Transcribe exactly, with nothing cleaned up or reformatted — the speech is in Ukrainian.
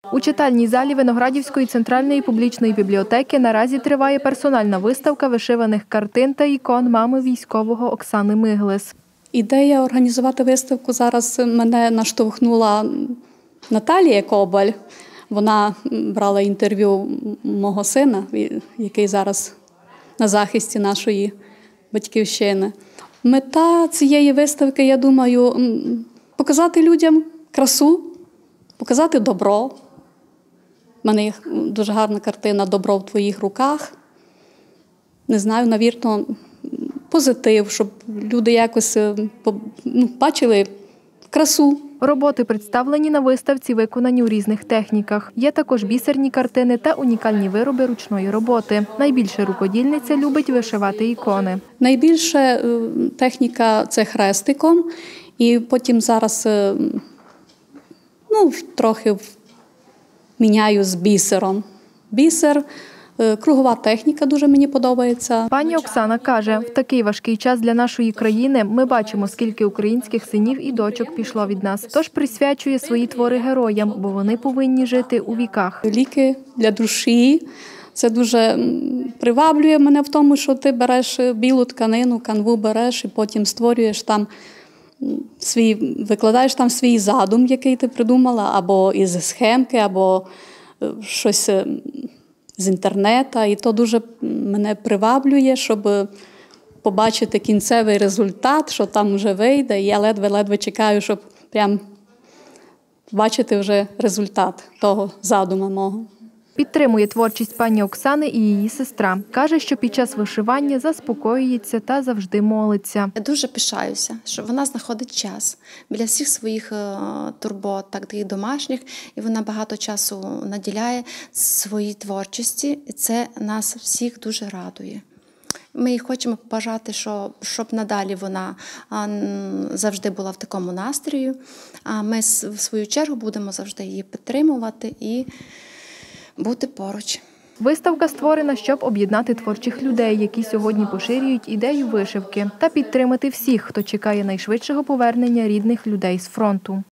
У читальній залі Виноградівської центральної публічної бібліотеки наразі триває персональна виставка вишиваних картин та ікон мами військового Оксани Миглес. Ідея організувати виставку зараз мене наштовхнула Наталія Кобаль. Вона брала інтерв'ю мого сина, який зараз на захисті нашої батьківщини. Мета цієї виставки, я думаю, показати людям красу, показати добро. У мене є дуже гарна картина «Добро в твоїх руках». Не знаю, навірно, позитив, щоб люди якось ну, бачили красу. Роботи, представлені на виставці, виконані у різних техніках. Є також бісерні картини та унікальні вироби ручної роботи. Найбільше рукодільниця любить вишивати ікони. Найбільше техніка – це хрестиком, і потім зараз ну, трохи міняю з бісером. Бісер – кругова техніка дуже мені подобається. Пані Оксана каже, в такий важкий час для нашої країни ми бачимо, скільки українських синів і дочок пішло від нас. Тож присвячує свої твори героям, бо вони повинні жити у віках. Ліки для душі. Це дуже приваблює мене в тому, що ти береш білу тканину, канву береш і потім створюєш там свій, викладаєш там свій задум, який ти придумала, або із схемки, або щось з інтернету, і то дуже мене приваблює, щоб побачити кінцевий результат, що там вже вийде, і я ледве-ледве чекаю, щоб прям бачити вже результат того задуму мого. Підтримує творчість пані Оксани і її сестра. Каже, що під час вишивання заспокоюється та завжди молиться. Я дуже пишаюся, що вона знаходить час біля всіх своїх турбот, так і домашніх, і вона багато часу наділяє своїй творчості, і це нас всіх дуже радує. Ми їй хочемо побажати, що, щоб надалі вона завжди була в такому настрої, а ми, в свою чергу, будемо завжди її підтримувати і бути поруч. Виставка створена, щоб об'єднати творчих людей, які сьогодні поширюють ідею вишивки, та підтримати всіх, хто чекає найшвидшого повернення рідних людей з фронту.